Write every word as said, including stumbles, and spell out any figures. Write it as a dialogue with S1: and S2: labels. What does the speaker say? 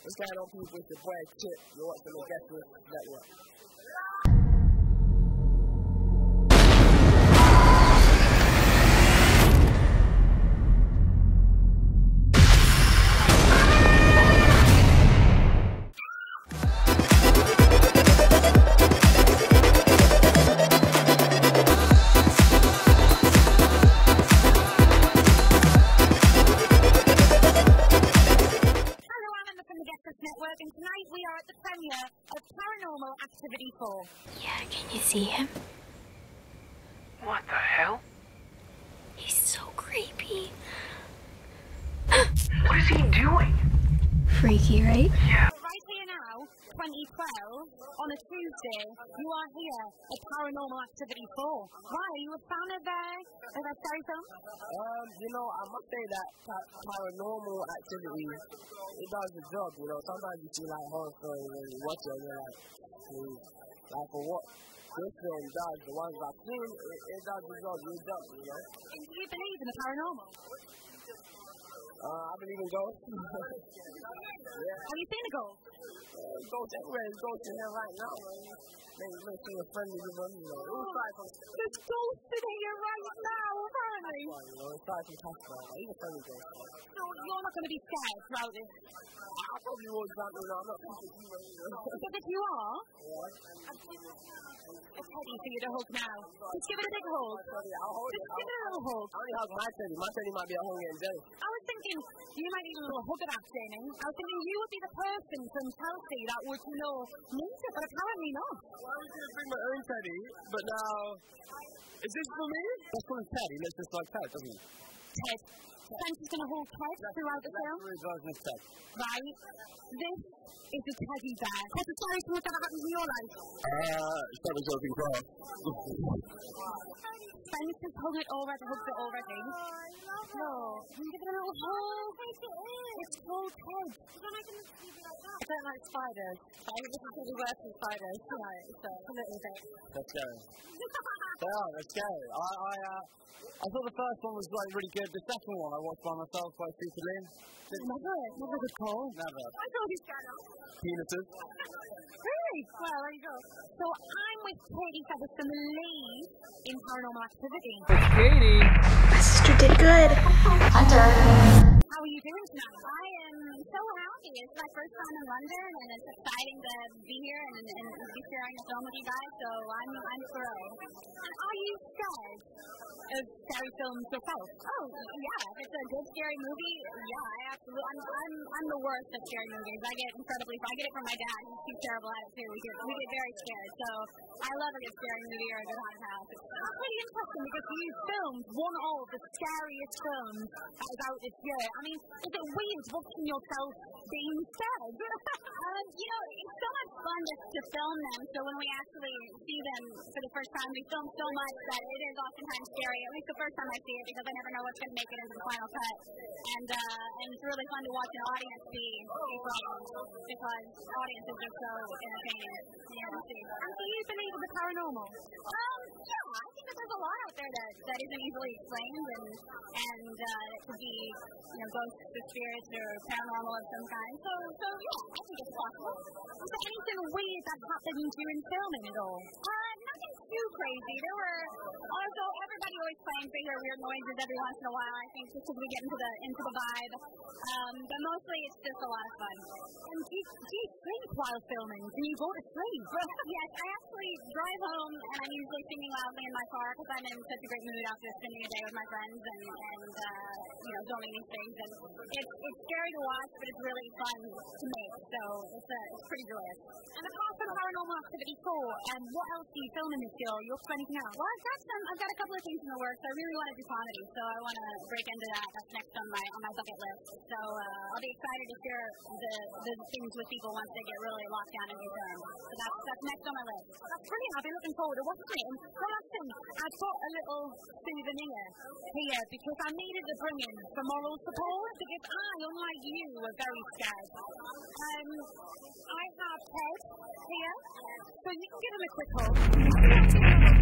S1: What's going on, people? It's your boy Chip. You're watching the Guestlist Network.
S2: And tonight we are at the premiere of Paranormal Activity four.
S3: Yeah, can you see him?
S4: What the hell?
S3: He's so creepy.
S4: What is he doing?
S3: Freaky, right?
S4: Yeah.
S2: Right here now, twenty twelve, on a Tuesday, you are here at Paranormal Activity four. Why? Are you a fan of, uh, of that scary film?
S1: Um, you know, I must say that pa Paranormal Activity, it does the job, you know. Sometimes you see like horror stories and you watch it and you're like, please, like for what this film does, the ones I've seen, it, it does the job, you jump, you know.
S2: And do you believe in the paranormal?
S1: Uh, I believe in ghosts. Yeah.
S2: Have you seen a ghost?
S1: Uh, ghosts everywhere, there's ghosts in here right now, man. Maybe make sure you're friendly with them, you know. It's like from...
S2: There's ghosts in here right now, apparently.
S1: Well, you know, it's like from Tunstill, like, even friendly ghosts.
S2: So you're not going to be scared throughout this?
S1: I probably will jump, you know, I'm not thinking you, you know.
S2: But if you are,
S1: Yeah.
S2: it's heavy for you to hug now. Just give it a big hug.
S1: I'll hold it.
S2: Just give it a little hug.
S1: I only hug my teddy. My teddy might be at home getting jealous.
S2: I was thinking you might need a little hug at afternoon. I was thinking you would be the person from Chelsea that would, you know, need it, but apparently not.
S1: Well, I was going to bring my own teddy, but now... Is this for me? That's for Ted. He looks just like Ted, doesn't he?
S2: Ted. Spencer's going to hold Ted throughout the film.
S1: That's really his Ted.
S2: Right. This is a teddy bear. Has a story to what ever happened in your life?
S1: Uh, it's probably joking grass.
S2: Spencer's hugged it already, hugged it already. No. Can you give it a little hug? It's called Ted. I don't like spiders. But I think this is really worse than spiders. Right, so a little bit.
S1: That's scary. Yeah, that's scary. I, I, uh, I thought the first one was like really good. The second one I watched by myself quite secretly.
S2: Never, never good call.
S1: Never.
S2: I told you channel.
S1: Penises.
S2: Really? Well, there you go. So I'm with Katie Featherston, the lead in Paranormal Activity.
S4: Katie!
S3: My sister did good. Hunter.
S2: How are you doing tonight? I am so happy. It's my first time in London, and it's exciting to be here and, and be sharing the film with you guys, so I'm, I'm thrilled. Are you scared of scary films yourself? Oh, yeah. If it's a good scary movie, yeah, I absolutely. I'm, I'm, I'm the worst at scary movies. I get incredibly. I get it from my dad. He's too terrible at it too. We get, we get very scared. So I love a good scary movie or a good haunted house. It's pretty interesting because you filmed one of the scariest films that was out this year. I mean, is it weird watching yourself being scared? um, you know, it's so much fun just to film them. So when we actually see them for the first time, we film so much that it is oftentimes scary. At least the first time I see it, because I never know what's going to make it into the final cut. And uh, and it's really fun to watch an audience be be problems because audiences are so entertaining. You know, to see. And do you believe in the paranormal? Um, yeah, I think that there's a lot out there that, that isn't easily explained, and and uh, it could be, you know, ghosts or spirits or paranormal of some kind. So so yeah, I think it's possible. Was there anything weird that happened during filming at all? Uh, nothing too crazy. There were also everybody always claims they hear weird noises every once in a while. I think just because we get into the into the vibe. Um, but mostly it's just a lot of fun. And do you, do you sleep while filming? Do you go to sleep? Yes, I actually drive home and I'm usually singing loudly in my car because I'm in such a great mood after spending a day with my friends and and uh, you know, filming these things. And it's it's scary to watch, but it's really fun to make. So it's uh, it's pretty joyous. And apart from Paranormal Activity four, um, what else do you film in this year? You're planning out? Well, I've got some. I've got a couple of things in the works. I really want to do comedy, so I want to break into that. That's next on my on my bucket list. So uh, I'll be excited to share the the things with people once they get really locked down and do films. So that's that's next on my list. That's brilliant. I've been looking forward to watching it. And one last thing, I've got a little souvenir here because I needed to bring in for moral support because I, unlike you, were very scared. Um, I have Ted here, so you can give him a quick hug.